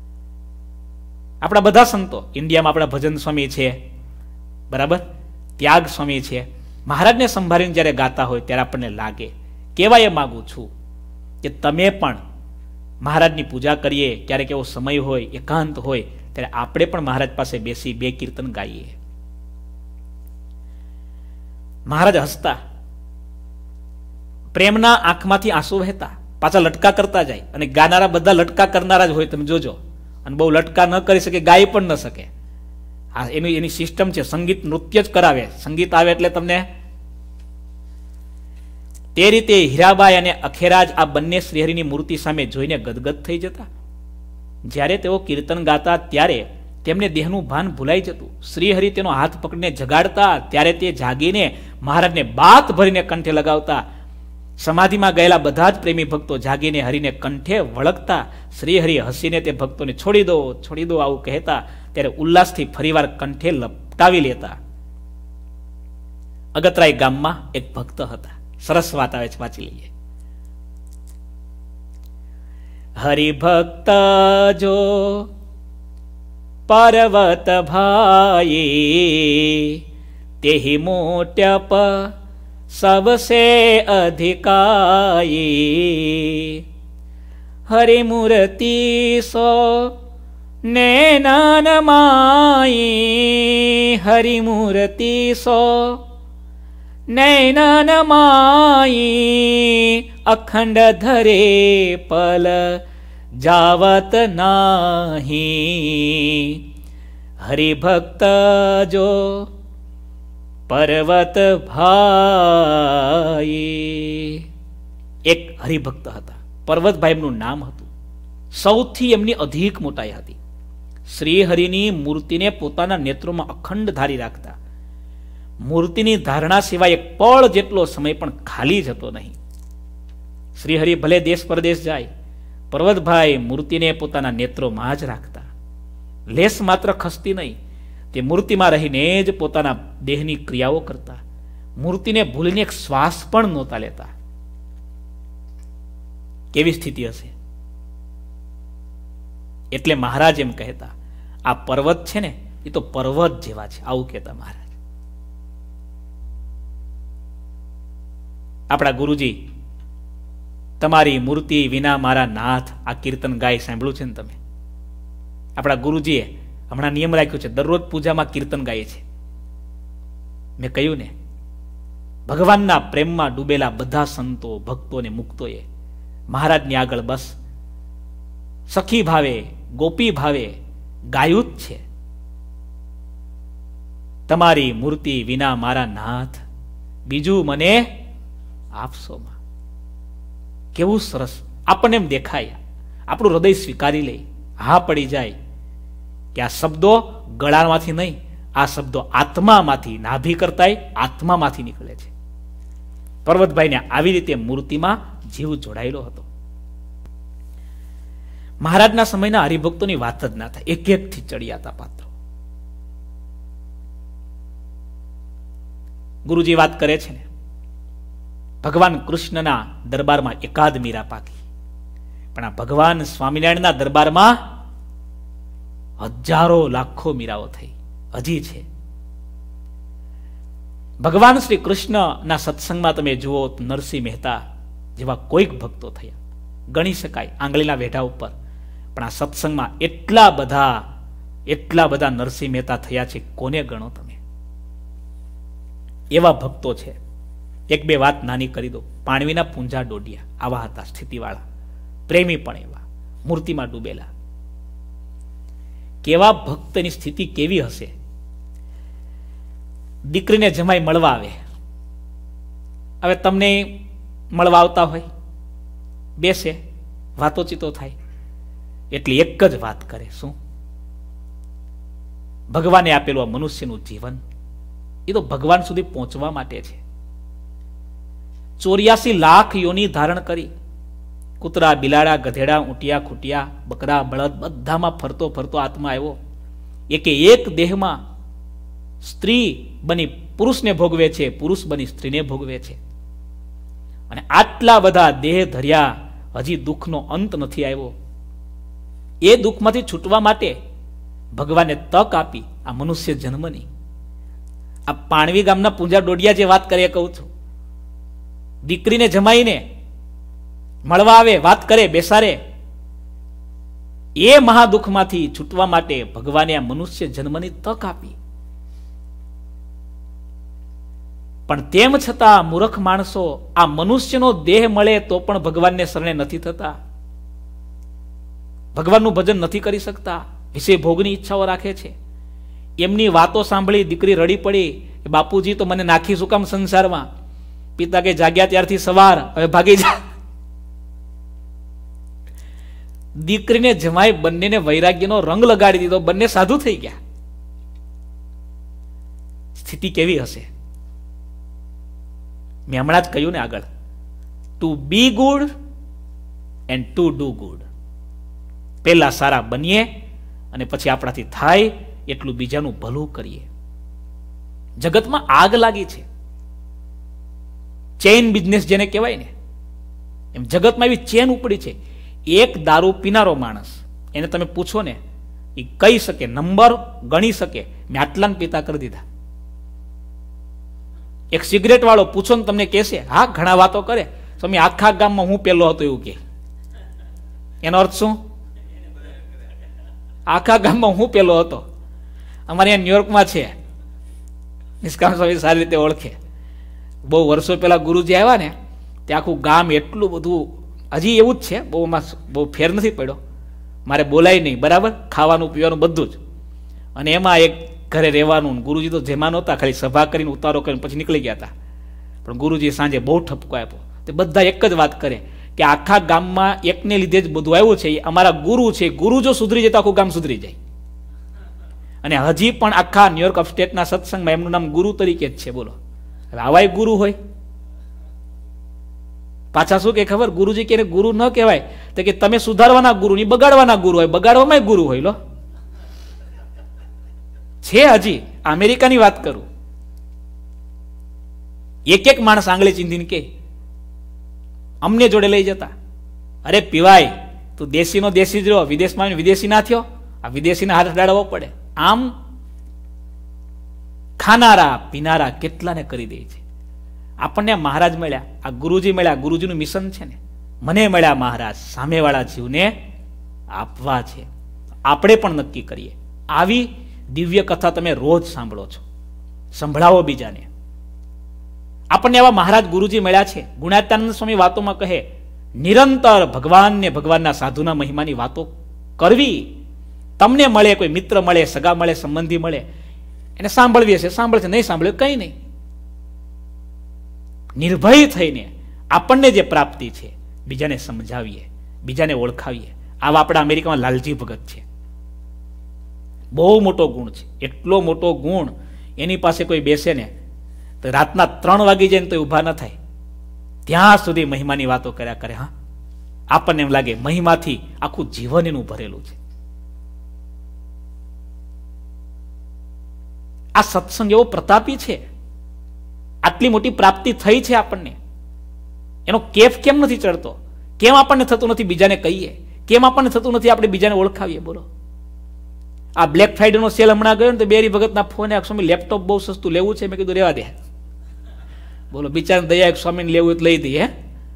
આપણા બધા સંતો ઇન્ડિયામાં, આપણા ભજન સ્વામી છે, બરાબર, ત્યાગ સ્વામી છે, મહારાજને સંભાળીને જ્યારે ગાતા હોય ત્યારે આપણને લાગે, કહેવાય એ માગું છું કે તમે પણ મહારાજની પૂજા કરીએ, ક્યારેક એવો સમય હોય, એકાંત હોય, ત્યારે આપણે પણ મહારાજ પાસે બેસી બે કીર્તન ગાઈએ. મહારાજ હસતા, પ્રેમના આંખમાંથી આંસુ વહેતા, પાછા લટકા કરતા જાય. અને ગાનારા બધા લટકા કરનારા જ હોય, તમે જોજો. અને બહુ લટકા ન કરી શકે, ગાઈ પણ ન શકે. હા, એની એની સિસ્ટમ છે. સંગીત નૃત્ય જ કરાવે. સંગીત આવે એટલે તમને. તે રીતે હીરાબાઈ અને અખેરાજ આ બંને શ્રીહરિની મૂર્તિ સામે જોઈને ગદગદ થઈ જતા. જ્યારે તેઓ કીર્તન ગાતા ત્યારે તેમને દેહનું ભાન ભૂલાઈ જતું. શ્રીહરિ તેનો હાથ પકડીને જગાડતા ત્યારે તે જાગીને મહારાજને બાત ભરીને કંઠે લગાવતા. સમાધિમાં ગયેલા બધા જ પ્રેમી ભક્તો જાગીને હરિને કંઠે વળગતા. શ્રીહરિ હસીને તે ભક્તોને છોડી દો, છોડી દો આવું કહેતા. ત્યારે ઉલ્લાસથી ફરીવાર કંઠે લપટાવી લેતા. અગતરાય ગામમાં એક ભક્ત હતા. સરસ વાત આવે છે, વાંચી લઈએ. હરિભક્ત જો પર્વત ભાઈ, તેહી મોટ્યપ સબસે અધિકાઈ. હરિમૂર્તિ સો નૈનન માઈ, હરિમૂર્તિ સો નૈનન માઈ. અખંડ ધરે પલ જાવત નાહી. હરિભક્ત જો પર્વત ભાઈ. એક હરિભક્ત હતા, પર્વતભાઈનું નામ હતું. સૌથી એમની અધિક મોટાઈ હતી. શ્રીહરિની મૂર્તિને પોતાના નેત્રોમાં અખંડ ધારી રાખતા. મૂર્તિની ધારણા સિવાય એક પળ જેટલો સમય પણ ખાલી જતો નહીં. શ્રીહરિ ભલે દેશ પરદેશ જાય, પર્વતભાઈ મૂર્તિને પોતાના નેત્રોમાં જ રાખતા. લેસ માત્ર ખસતી નહીં, તે મૂર્તિમાં રહીને જ પોતાના દેહની ક્રિયાઓ કરતા. મૂર્તિને ભૂલીને એક શ્વાસ પણ નહોતા લેતા. કેવી સ્થિતિ હશે? એટલે મહારાજ એમ કહેતા, આ પર્વત છે ને એ તો પર્વત જેવા છે, આવું કહેતા મહારાજ. આપણા ગુરુજી, તમારી મૂર્તિ વિના મારા નાથ, આ કીર્તન ગાય સાંભળ્યું છે ને તમે? આપણા ગુરુજીએ હમણાં નિયમ રાખ્યો છે, દરરોજ પૂજામાં કીર્તન ગાય છે. મેં કહ્યું ને, ભગવાનના પ્રેમમાં ડૂબેલા બધા સંતો, ભક્તો ને મુક્તોએ મહારાજની આગળ બસ સખી ભાવે, ગોપી ભાવે ગાયું જ છે. તમારી મૂર્તિ વિના મારા નાથ, બીજું મને આપશોમાં. કેવું સરસ આપણને એમ દેખાય, આપણું હૃદય સ્વીકારી લે, હા પડી જાય કે આ શબ્દો ગળામાંથી નહીં, આ શબ્દો આત્મામાંથી, નાભી કરતાય આત્મામાંથી નીકળે છે. પર્વતભાઈને આવી રીતે મૂર્તિમાં જીવ જોડાયેલો હતો. મહારાજના સમયના હરિભક્તોની વાત જ ના થાય, એક એક થી ચડિયાતા પાત્રો. ગુરુજી વાત કરે છે ને, ભગવાન કૃષ્ણના દરબારમાં એકાદ મીરા પાકી. પણ આ ભગવાન સ્વામિનારાયણના દરબારમાં હજારો લાખો મીરાઓ થઈ, હજી છે. ભગવાન શ્રી કૃષ્ણના સત્સંગમાં તમે જુઓ તો નરસિંહ મહેતા જેવા કોઈક ભક્તો થયા, ગણી શકાય આંગળીના વેઢા ઉપર. પણ આ સત્સંગમાં એટલા બધા એટલા બધા નરસિંહ મહેતા થયા છે, કોને ગણો તમે? એવા ભક્તો છે. એક બે વાત નાની કરી દો. પાણવીના પૂંજા ડોડિયા આવા હતા, સ્થિતિવાળા, પ્રેમી પણ એવા, મૂર્તિમાં ડૂબેલા. કેવા ભક્તની સ્થિતિ કેવી હશે? દીકરીને જમાઈ મળવા આવે. હવે તમને મળવા આવતા હોય, બેસે, વાતોચીતો થાય, એટલે એક જ વાત કરે, શું? ભગવાને આપેલું આ મનુષ્યનું જીવન એ તો ભગવાન સુધી પહોંચવા માટે છે. ચોર્યાસી લાખ યોની ધારણ કરી, કૂતરા, બિલાડા, ગધેડા, ઊંટિયા, ખૂટિયા, બકરા, બળદ બધામાં ફરતો ફરતો આત્મા આવ્યો. એકે એક દેહમાં સ્ત્રી બની પુરુષને ભોગવે છે, પુરુષ બની સ્ત્રીને ભોગવે છે. અને આટલા બધા દેહ ધર્યા, હજી દુઃખનો અંત નથી આવ્યો. એ દુઃખમાંથી છૂટવા માટે ભગવાને તક આપી આ મનુષ્ય જન્મની. આ પાણવી ગામના પૂંજા ડોડિયા જે વાત કરે કહું છું, દીકરીને જમાઈને મળવા આવે, વાત કરે, બેસારે. એ મહાદુઃખમાંથી છૂટવા માટે ભગવાને આ મનુષ્ય જન્મની તક આપી. પણ તેમ છતાં મૂર્ખ માણસો આ મનુષ્યનો દેહ મળે તો પણ ભગવાનને શરણે નથી થતા, ભગવાનનું ભજન નથી કરી શકતા, વિષય ભોગની ઈચ્છાઓ રાખે છે. એમની વાતો સાંભળી દીકરી રડી પડી, બાપુજી તો મને નાખી શું કામ સંસારમાં? પિતા કે જાગ્યા ત્યારથી સવાર, હવે ભાગી જા. દીકરીને જમાઈ બંનેને વૈરાગ્યનો રંગ લગાડી દીધો, બંને સાધુ થઈ ગયા. સ્થિતિ કેવી હશે? મેં હમણાં જ કહ્યું ને આગળ, to be good and to do good. પહેલા સારા બનીએ અને પછી આપણાથી થાય એટલું બીજાનું ભલું કરીએ. જગતમાં આગ લાગી છે, ચેઇન બિઝનેસ જેને કહેવાય ને, એમ જગતમાં એવી ચેન ઉપડી છે. એક દારૂ પીનારો માણસ, એને તમે પૂછો ને, એ કહી શકે, નંબર ગણી શકે, મેં આટલા પીતા કરી દીધા. એક સિગરેટ વાળો પૂછો ને તમને કહેશે, હા ઘણા વાતો કરે, તમે આખા ગામમાં હું પેલો હતો એવું કે. એનો અર્થ શું? આખા ગામમાં હું પેલો હતો. અમારે અહીંયા ન્યુયોર્કમાં છે, નિષ્કામ સ્વામી સારી રીતે ઓળખે. બહુ વર્ષો પહેલા ગુરુજી આવ્યા ને, તે આખું ગામ એટલું બધું, હજી એવું જ છે, બહુ એમાં બહુ ફેર નથી પડ્યો. મારે બોલાય નહીં, બરાબર, ખાવાનું પીવાનું બધું જ. અને એમાં એક ઘરે રહેવાનું. ગુરુજી તો જેમાં નહોતા, ખાલી સભા કરીને ઉતારો કરીને પછી નીકળી ગયા હતા. પણ ગુરુજી સાંજે બહુ ઠપકો આપ્યો. તે બધા એક જ વાત કરે કે આખા ગામમાં એકને લીધે જ બધું આવ્યું છે, એ અમારા ગુરુ છે, ગુરુ જો સુધરી જાય તો આખું ગામ સુધરી જાય. અને હજી પણ આખા ન્યુયોર્ક અપસ્ટેટના સત્સંગમાં એમનું નામ ગુરુ તરીકે જ છે. બોલો, હવે આવાય ગુરુ હોય? પાછા શું કે ખબર, ગુરુજી કે ગુરુ ન કહેવાય, તો કે તમે સુધારવાના ગુરુ ની બગાડવાના ગુરુ હોય, બગાડવામાં ગુરુ હોય. લો છે હજી. અમેરિકાની વાત કરું, એક એક માણસ આંગળી ચીંધીને કે અમને જોડે લઈ જતા, અરે પીવાય, તું દેશી નો દેશી જ રહ્યો, વિદેશમાં વિદેશી ના થયો, આ વિદેશીના હાથ ડાળવો પડે. આમ ખાનારા પીનારા કેટલાને કરી દે છે. આપણને મહારાજ મળ્યા, આ ગુરુજી મળ્યા, ગુરુજીનું મિશન છે ને, મને મળ્યા મહારાજ, સામેવાળા જીવને આપવા છે. આપણે પણ નક્કી કરીએ. આવી દિવ્ય કથા તમે રોજ સાંભળો છો, સંભળાવો બીજાને. આપણને આવા મહારાજ ગુરુજી મળ્યા છે. ગુણાત્યાનંદ સ્વામી વાતોમાં કહે, નિરંતર ભગવાનને ભગવાનના સાધુના મહિમાની વાતો કરવી. તમને મળે, કોઈ મિત્ર મળે, સગા મળે, સંબંધી મળે, એને સાંભળવી હશે સાંભળશે, નહીં સાંભળે કંઈ નહીં. નિર્ભય થઈને આપણને જે પ્રાપ્તિ છે બીજાને સમજાવીએ, બીજાને ઓળખાવીએ. આવા આપણા અમેરિકામાં લાલજી ભગત છે, બહુ મોટો ગુણ છે. એટલો મોટો ગુણ, એની પાસે કોઈ બેસે ને તો રાતના ત્રણ વાગી જાય ને તો ઊભા ન થાય, ત્યાં સુધી મહિમાની વાતો કર્યા કરે. હા, આપણને એમ લાગે મહિમાથી આખું જીવન એનું ભરેલું છે. આ સત્સંગ એવો પ્રતાપી છે, આટલી મોટી પ્રાપ્તિ થઈ છે આપણને, એનો કેફ કેમ નથી ચડતો? કેમ આપણને થતું નથી બીજાને કહીએ? કેમ આપણને થતું નથી આપણે બીજાને ઓળખાવીએ? બોલો. આ બ્લેક ફ્રાઈડેનો સેલ હમણાં ગયો ને તો બેરી ભગતના ફોને સ્વામી લેપટોપ બહુ સસ્તું લેવું છે. મેં કીધું રેવા દે. બોલો, બિચારા દયા એક સ્વામીને લેવું લઈ દઈએ.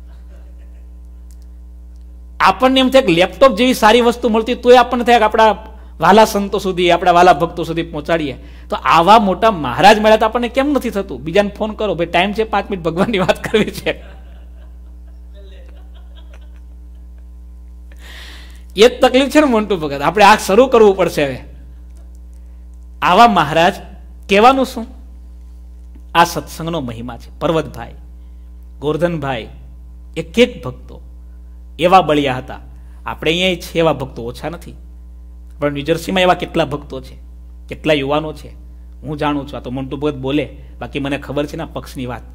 આપણને એમ થાય કે લેપટોપ જેવી સારી વસ્તુ મળતી તોય આપણને થાય કે આપણા વાલા સંતો સુધી, આપણા વાલા ભક્તો સુધી પહોંચાડીએ. તો આવા મોટા મહારાજ મળ્યા તો આપણને કેમ નથી થતું? બીજાને ફોન કરો, ભાઈ ટાઈમ છે, પાંચ મિનિટ ભગવાનની વાત કરવી છે. એ જ તકલીફ છે ને મોન્ટુ ભગત. આપણે આ શરૂ કરવું પડશે હવે. આવા મહારાજ કહેવાનું શું? આ સત્સંગનો મહિમા છે. પર્વતભાઈ, ગોરધનભાઈ, એક એક ભક્તો એવા બળિયા હતા. આપણે અહીંયા છે એવા ભક્તો ઓછા નથી, પણ ન્યુજર્સીમાં એવા કેટલા ભક્તો છે, કેટલા યુવાનો છે. હું જાણું છું. આ તો મોન્ટુ ભગત બોલે, બાકી મને ખબર છે ને પક્ષની વાત.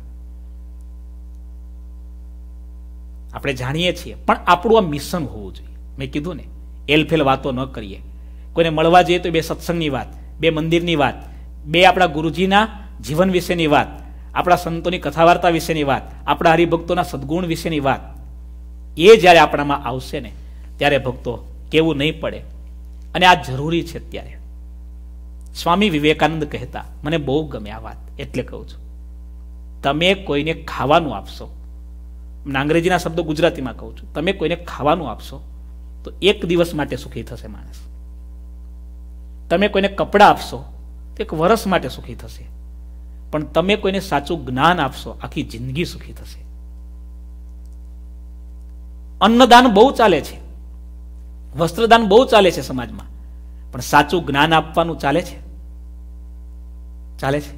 આપણે જાણીએ છીએ, પણ આપણું આ મિશન હોવું જોઈએ. મેં કીધું ને, એલફેલ વાતો ન કરીએ. કોઈને મળવા જઈએ તો બે સત્સંગની વાત, બે મંદિરની વાત, બે આપણા ગુરુજીના જીવન વિશેની વાત, આપણા સંતોની કથા વાર્તા વિશેની વાત, આપણા હરિભક્તોના સદગુણ વિશેની વાત. એ જ્યારે આપણામાં આવશે ને ત્યારે ભક્તો કેવું નહીં પડે. અને આ જરૂરી છે. ત્યારે સ્વામી વિવેકાનંદ કહેતા, મને બહુ ગમે આ વાત, એટલે કહું છું, તમે કોઈને ખાવાનું આપશો, અંગ્રેજીના શબ્દો ગુજરાતીમાં કહું છું, તમે કોઈને ખાવાનું આપશો તો એક દિવસ માટે સુખી થશે માણસ. તમે કોઈને કપડાં આપશો તો એક વર્ષ માટે સુખી થશે. પણ તમે કોઈને સાચું જ્ઞાન આપશો, આખી જિંદગી સુખી થશે. અન્નદાન બહુ ચાલે છે, વસ્ત્રદાન બહુ ચાલે છે સમાજમાં, પણ સાચું જ્ઞાન આપવાનું ચાલે છે? ચાલે છે?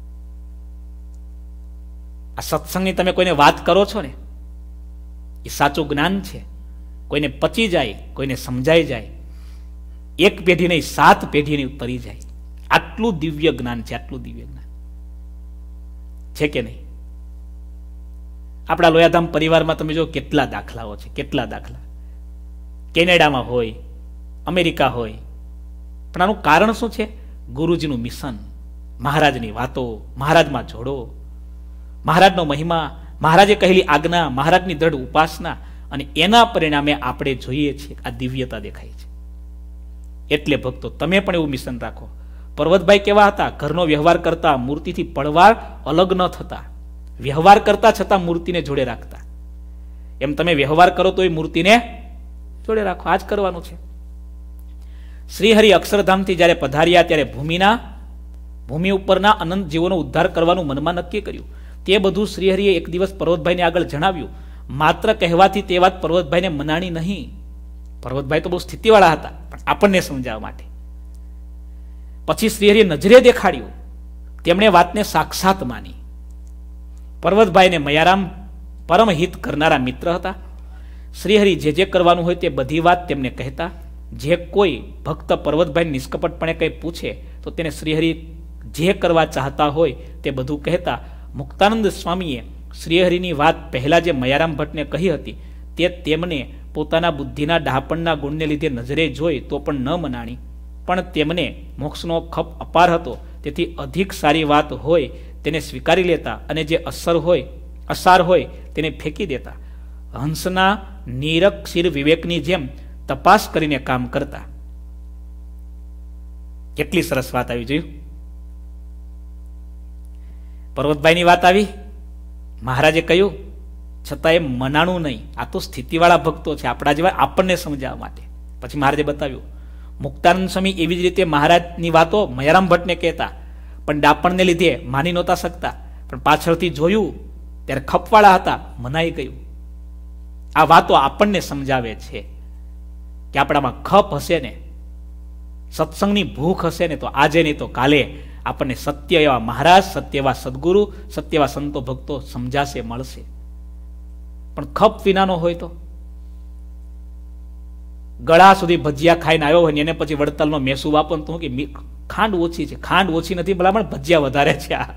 આ સત્સંગની તમે કોઈને વાત કરો છો ને, એ સાચું જ્ઞાન છે. કોઈને પચી જાય, કોઈને સમજાઈ જાય, એક પેઢી નહીં સાત પેઢીની ઉતરી જાય. આટલું દિવ્ય જ્ઞાન છે, આટલું દિવ્ય જ્ઞાન છે કે નહીં? આપણા લોયાધામ પરિવારમાં તમે જો કેટલા દાખલાઓ છે, કેટલા દાખલા. કેનેડામાં હોય, અમેરિકા હોય, પણ આનું કારણ શું છે? ગુરુજીનું મિશન, મહારાજની વાતો, મહારાજમાં જોડો, મહારાજનો મહિમા, મહારાજે કહેલી આજ્ઞા, મહારાજની દ્રઢ ઉપાસના, અને એના પરિણામે આપણે જોઈએ છીએ આ દિવ્યતા દેખાય છે. એટલે ભક્તો તમે પણ એવું મિશન રાખો. પર્વતભાઈ કેવા હતા? ઘરનો વ્યવહાર કરતા, મૂર્તિથી પડવાર અલગ ન થતા, વ્યવહાર કરતા છતાં મૂર્તિને જોડે રાખતા. એમ તમે વ્યવહાર કરો તો એ મૂર્તિને જોડે રાખો. આ જ કરવાનું છે. શ્રીહરિ અક્ષરધામથી જ્યારે પધાર્યા ત્યારે ભૂમિના ભૂમિ ઉપરના અનંત જીવોનો ઉદ્ધાર કરવાનું મનમાં નક્કી કર્યું. તે બધું શ્રીહરિએ એક દિવસ પર્વતભાઈને આગળ જણાવ્યું. માત્ર કહેવાથી તે વાત પર્વતભાઈને મનાણી નહીં. પર્વતભાઈ તો બહુ સ્થિતિવાળા હતા, પણ આપણને સમજાવવા માટે. પછી શ્રીહરિએ નજરે દેખાડ્યું, તેમણે વાતને સાક્ષાત માની. પર્વતભાઈને મયારામ પરમ હિત કરનારા મિત્ર હતા. શ્રીહરિ જે જે કરવાનું હોય તે બધી વાત તેમને કહેતા. જે કોઈ ભક્ત પર્વતભાઈ નિષ્કપટપણે કંઈ પૂછે તો તેને શ્રીહરિ જે કરવા ચાહતા હોય તે બધું કહેતા. મુક્તાનંદ સ્વામીએ શ્રીહરિની વાત પહેલા જે મયારામ ભટ્ટને કહી હતી તે તેમને પોતાના બુદ્ધિના ડહાપણના ગુણને લીધે નજરે જોઈ તો પણ ન મનાણી. પણ તેમને મોક્ષનો ખપ અપાર હતો, તેથી અધિક સારી વાત હોય તેને સ્વીકારી લેતા અને જે અસર હોય અસાર હોય તેને ફેંકી દેતા. હંસના નિરક્ષીર વિવેકની જેમ તપાસ કરીને કામ કરતા. કેટલી સરસ વાત આવી જોયું. પર્વતભાઈની વાત આવી, મહારાજે કહ્યું, છતાં એ મનાણું નહીં. આ તો સ્થિતિવાળા ભક્તો છે, આપણા જેવા, આપણને સમજાવવા માટે. પછી મહારાજે બતાવ્યું. મુક્તાનંદ સ્વામી એવી જ રીતે મહારાજની વાતો મયારામ ભટ્ટને કહેતા, પણ ડાપણને લીધે માની નહોતા શકતા. પણ પાછળથી જોયું ત્યારે ખપવાળા હતા, મનાઈ ગયું. આ વાતો આપણને સમજાવે છે કે આપણામાં ખપ હશે ને, સત્સંગની ભૂખ હશે ને, તો આજે નહીં તો કાલે આપણને સત્ય એવા મહારાજ, સત્ય એવા સદગુરુ, સત્ય એવા સંતો ભક્તો સમજાશે, મળશે. પણ ખપ વિનાનો હોય તો ગળા સુધી ભજીયા ખાઈને આવ્યો હોય ને એને પછી વડતાલનો મેસુ વાપો તો કે ખાંડ ઓછી છે. ખાંડ ઓછી નથી, ભલામણ ભજીયા વધારે છે. આ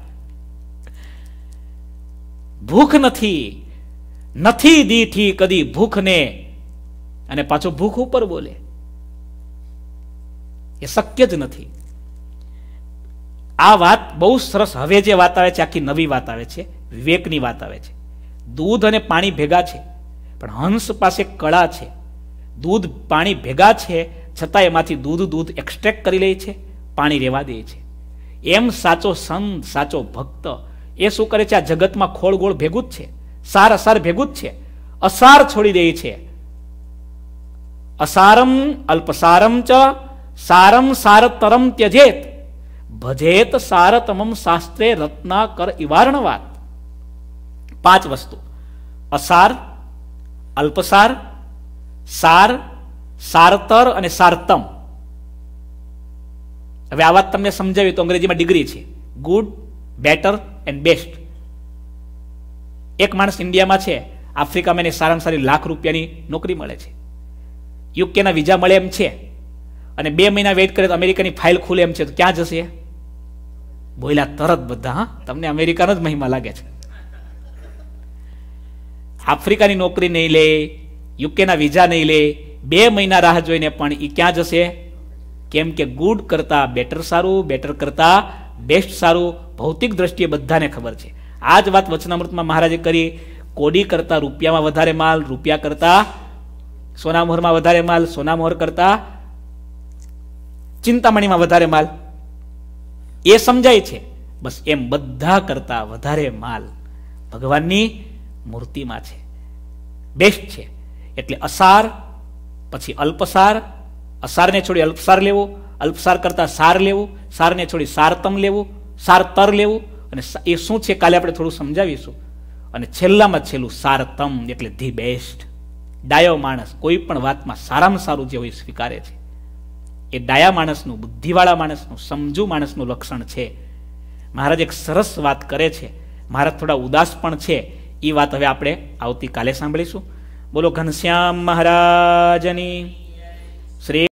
ભૂખ નથી, નથી દીઠી કદી ભૂખને, અને પાછો ભૂખ ઉપર બોલે, એ શક્ય જ નથી. આ વાત બહુ સરસ. હવે જે વાત આવે છે આખી નવી વાત આવે છે, વિવેકની વાત આવે છે. દૂધ અને પાણી ભેગા છે, પણ હંસ પાસે કળા છે, દૂધ પાણી ભેગા છે છતાં એમાંથી દૂધ દૂધ એક્સ્ટ્રેક્ટ કરી લે છે, પાણી રહેવા દે છે. એમ સાચો સંત, સાચો ભક્ત એ શું કરે છે? આ જગતમાં ખોળ ગોળ ભેગું જ છે, સાર અસાર ભેગું જ છે, અસાર છોડી દે છે. અસારમ અલ્પસારમ ચ સારમ સારતરમ ત્યજેત ભજેત સારતમમ શાસ્ત્રે રત્નાકર ઇવાર્ણવાત. પાંચ વસ્તુ: અસાર, અલ્પસાર, સાર, સારતર અને સારતમ. હવે આ વાત તમને સમજાવી તો અંગ્રેજીમાં ડિગ્રી છે, ગુડ, બેટર એન્ડ બેસ્ટ. એક માણસ ઇન્ડિયામાં છે, આફ્રિકામાં એને સારામાં સારી લાખ રૂપિયાની નોકરી મળે છે, યુકેના વિઝા મળે એમ છે, અને બે મહિના વેઇટ કરે તો અમેરિકાની ફાઇલ ખુલે એમ છે, તો ક્યાં જશે? બોલ્યા તરત બધા. હા, તમને અમેરિકાનો જ મહિમા લાગે છે. આફ્રિકાની નોકરી નહીં લે, યુકેના વિઝા નહીં લે, બે મહિના રાહ જોઈને પણ એ ક્યાં જશે? કેમ કે ગુડ કરતા બેટર સારું, બેટર કરતા બેસ્ટ સારું ભૌતિક દ્રષ્ટિએ બધાને ખબર છે. આ જ વાત વચનામૃતમાં મહારાજે કરી. કોડી કરતા રૂપિયામાં વધારે માલ, રૂપિયા કરતા સોના મોહરમાં વધારે માલ, સોના મોહર કરતા ચિંતામણીમાં વધારે માલ. એ સમજાય છે. બસ એમ બધા કરતા વધારે માલ ભગવાનની મૂર્તિમાં છે, બેસ્ટ છે. એટલે અસાર પછી અલ્પસાર, અસારને છોડી અલ્પસાર લેવું, અલ્પસાર કરતા સાર લેવું, સારને છોડી સારતમ લેવું, સારતર લેવું, અને એ શું છે કાલે આપણે થોડું સમજાવીશું. અને છેલ્લામાં છેલ્લું સારતમ એટલે ધી બેસ્ટ. ડાયો માણસ કોઈ પણ વાતમાં સારામાં સારું જે હોય સ્વીકારે છે. એ ડાયા માણસનું, બુદ્ધિવાળા માણસનું, સમજુ માણસનું લક્ષણ છે. મહારાજ એક સરસ વાત કરે છે. મહારાજ થોડા ઉદાસ પણ છે. એ વાત હવે આપણે આવતીકાલે સાંભળીશું. બોલો ઘનશ્યામ મહારાજની શ્રી